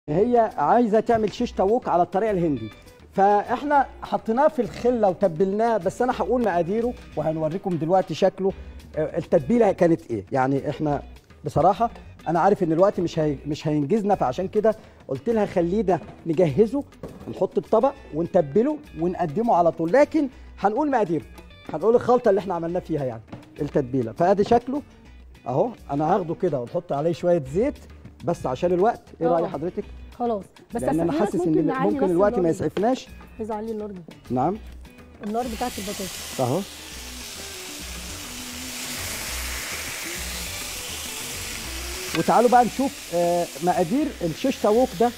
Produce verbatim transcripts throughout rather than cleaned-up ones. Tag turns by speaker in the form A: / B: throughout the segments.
A: هي عايزه تعمل شيش طاووق على الطريقه الهندي، فاحنا حطيناه في الخله وتبلناه، بس انا هقول مقاديره وهنوريكم دلوقتي شكله. التتبيله كانت ايه يعني. احنا بصراحه انا عارف ان الوقت مش هي... مش هينجزنا، فعشان كده قلت لها خلينا نجهزه نحط الطبق ونتبله ونقدمه على طول، لكن هنقول مقاديره، هنقول الخلطه اللي احنا عملناه فيها يعني التتبيله. فادي شكله اهو. انا هاخده كده ونحط عليه شويه زيت بس عشان الوقت. ايه راي حضرتك؟
B: خلاص، بس
A: لان انا حاسس ان ممكن, ممكن الوقت ما يسعفناش.
B: عايزه اعلي النار دي.
A: نعم،
B: النار بتاعت البطاطس
A: اهو. وتعالوا بقى نشوف مقادير الشيش طاووق ده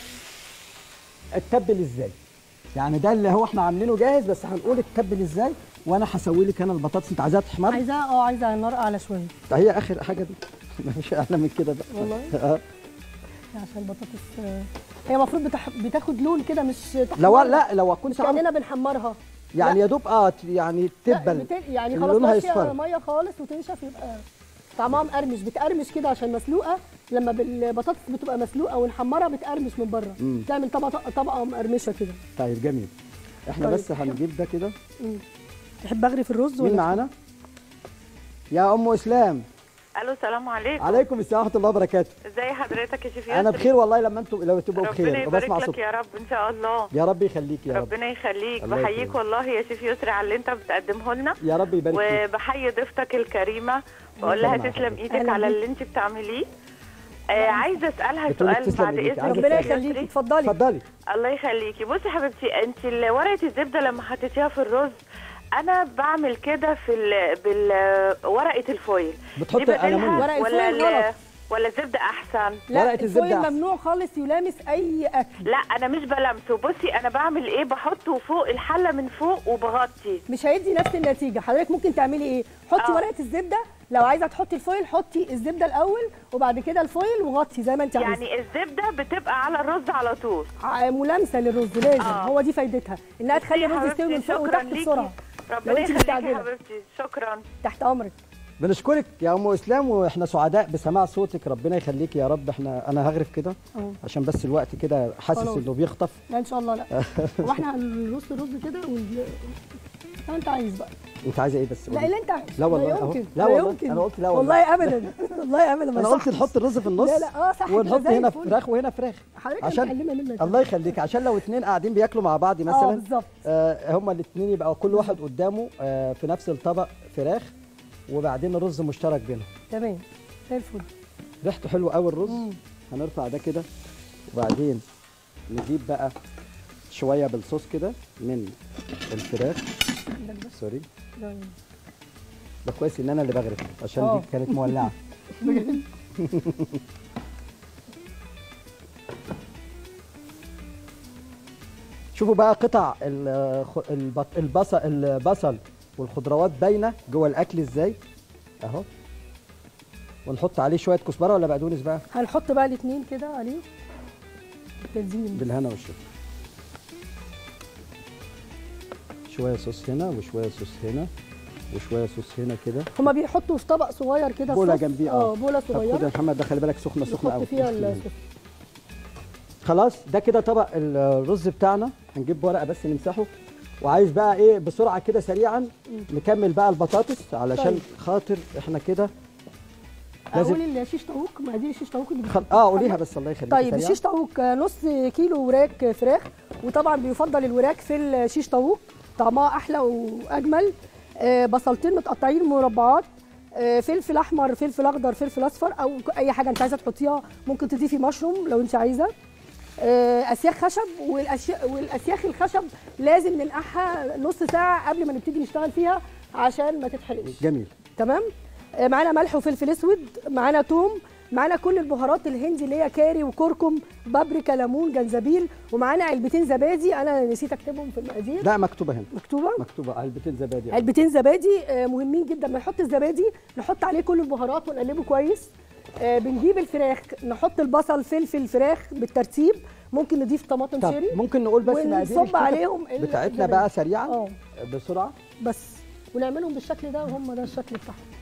A: اتبل ازاي. يعني ده اللي هو احنا عاملينه جاهز، بس هنقول اتبل ازاي. وانا هسوي لك انا البطاطس. انت عايزاها تحمر؟
B: عايزاها اه عايزه النار اعلى شويه.
A: هي اخر حاجه دي مفيش اعلى من كده بقى
B: والله.
A: اه
B: عشان البطاطس هي المفروض بتح... بتاخد لون كده، مش تحمر.
A: لو لا لو اكون
B: مش كاننا بنحمرها
A: يعني، يا دوب اه يعني تدبل
B: بتل... يعني خلاص ماشيه ميه خالص وتنشف، يبقى طعمها مقرمش، بتقرمش كده عشان مسلوقه. لما البطاطس بتبقى مسلوقه ونحمرها بتقرمش من بره، تعمل طبقه طبقه مقرمشه كده.
A: طيب جميل. احنا طيب. بس هنجيب ده كده.
B: تحب اغرف الرز ولا
A: مين معانا؟ يا ام اسلام.
C: الو، السلام عليكم.
A: عليكم السلام ورحمه الله وبركاته.
C: ازي حضرتك يا شيف ياسر؟
A: انا بخير والله، لما انتم لو تبقوا بخير.
C: ربنا يبارك لك يا رب ان شاء الله.
A: يا رب يخليك يا رب.
C: ربنا يخليك. بحييك والله يا شيف يسري على اللي انت بتقدمه لنا.
A: يا رب يبارك فيك.
C: وبحيي ضيفتك الكريمه واقول لها تسلم ايدك على اللي انت بتعمليه. آه عايزه اسالها سؤال بعد اذنك.
B: ربنا يخليكي. اتفضلي
A: اتفضلي.
C: الله يخليكي. بصي يا حبيبتي، انت ورقه الزبده لما حطيتيها في الرز، انا بعمل كده في بالورقه الفويل.
A: بتحطي
B: ورقه الفويل غلط
C: ولا الزبده احسن؟
B: لا، ورقه الفويل ممنوع خالص يلامس اي اكل.
C: لا انا مش بلمسه. بصي انا بعمل ايه، بحطه فوق الحله من فوق وبغطي.
B: مش هيدي نفس النتيجه. حضرتك ممكن تعملي ايه، حطي أوه. ورقه الزبده. لو عايزه تحطي الفويل حطي الزبده الاول وبعد كده الفويل وغطي زي ما انت عايزه.
C: يعني الزبده بتبقى على الرز على طول
B: ملامسه للرز لازم. أوه. هو دي فايدتها، انها تخلي الرز يستوي من فوق وتحت بسرعه.
C: ربنا يخليكي يا حبيبتي. شكرا.
B: تحت امرك.
A: بنشكرك يا ام اسلام، واحنا سعداء بسماع صوتك. ربنا يخليك يا رب. احنا انا هغرف كده عشان بس الوقت كده حاسس انه بيخطف.
B: لا ان شاء الله لا. هو احنا هنرص الرز كده و لو انت عايز بقى.
A: انت عايزه ايه بس؟
B: لا اللي انت عايزه.
A: لا والله
B: لا يمكن.
A: لا والله انا قلت لا والله.
B: والله ابدا والله ابدا.
A: انا قلت نحط الرز في النص.
B: لا لا اه صح.
A: ونحط هنا فراخ وهنا فراخ
B: عشان
A: الله يخليك، عشان لو اتنين قاعدين بياكلوا مع بعض مثلا.
B: اه بالظبط.
A: آه هما الاتنين يبقى كل واحد قدامه آه في نفس الطبق فراخ، وبعدين الرز مشترك بينهم.
B: تمام زي الفل.
A: ريحته حلوه قوي الرز. مم. هنرفع ده كده، وبعدين نجيب بقى شويه بالصوص كده من الفراخ. سوري. ده كويس ان انا اللي بغرف عشان أوه. دي كانت مولعه. شوفوا بقى قطع البصل البصل والخضروات باينه جوه الاكل ازاي اهو. ونحط عليه شويه كزبره ولا بقدونس بقى؟
B: هنحط بقى الاثنين كده عليه تلزيم
A: بالهنا والشفا. شويه صوص هنا وشويه صوص هنا وشويه صوص هنا كده.
B: هما بيحطوا في طبق صغير كده
A: بوله جنبيه.
B: اه بوله صغيره.
A: خد يا محمد ده خلي بالك سخنه سخنه قوي.
B: فيها الصوص.
A: خلاص ده كده طبق الرز بتاعنا. هنجيب ورقه بس نمسحه. وعايز بقى ايه بسرعه كده سريعا نكمل بقى البطاطس علشان طيب. خاطر احنا كده
B: لازم اقول الشيش طاووق. مقادير الشيش طاووق اللي
A: خل... اه قوليها بس الله يخليك.
B: طيب الشيش طاووق نص كيلو وراك فراخ، وطبعا بيفضل الوراك في الشيش طاووق طعمها احلى واجمل. آه بصلتين متقطعين مربعات، آه فلفل احمر فلفل اخضر فلفل اصفر او اي حاجه انت عايزه تحطيها. ممكن تضيفي مشروم لو انت عايزه. آه اسياخ خشب، والاشياء والاسياخ الخشب لازم ننقعها نص ساعه قبل ما نبتدي نشتغل فيها عشان ما تتحرقش.
A: جميل.
B: تمام. آه معانا ملح وفلفل اسود، معانا توم، معانا كل البهارات الهندي اللي هي كاري وكركم بابريكا ليمون جنزبيل، ومعانا علبتين زبادي. انا نسيت اكتبهم في المقادير.
A: لا مكتوبه هنا.
B: مكتوبه؟
A: مكتوبه علبتين زبادي.
B: علبتين زبادي آه مهمين جدا. ما نحط الزبادي نحط عليه كل البهارات ونقلبه كويس. آه بنجيب الفراخ نحط البصل فلفل فراخ بالترتيب. ممكن نضيف طماطم شيري.
A: ممكن نقول بس مقادير
B: ونصب عليهم
A: بتاعتنا بقى سريعا. اه بسرعه
B: بس ونعملهم بالشكل ده، وهم ده الشكل بتاعهم.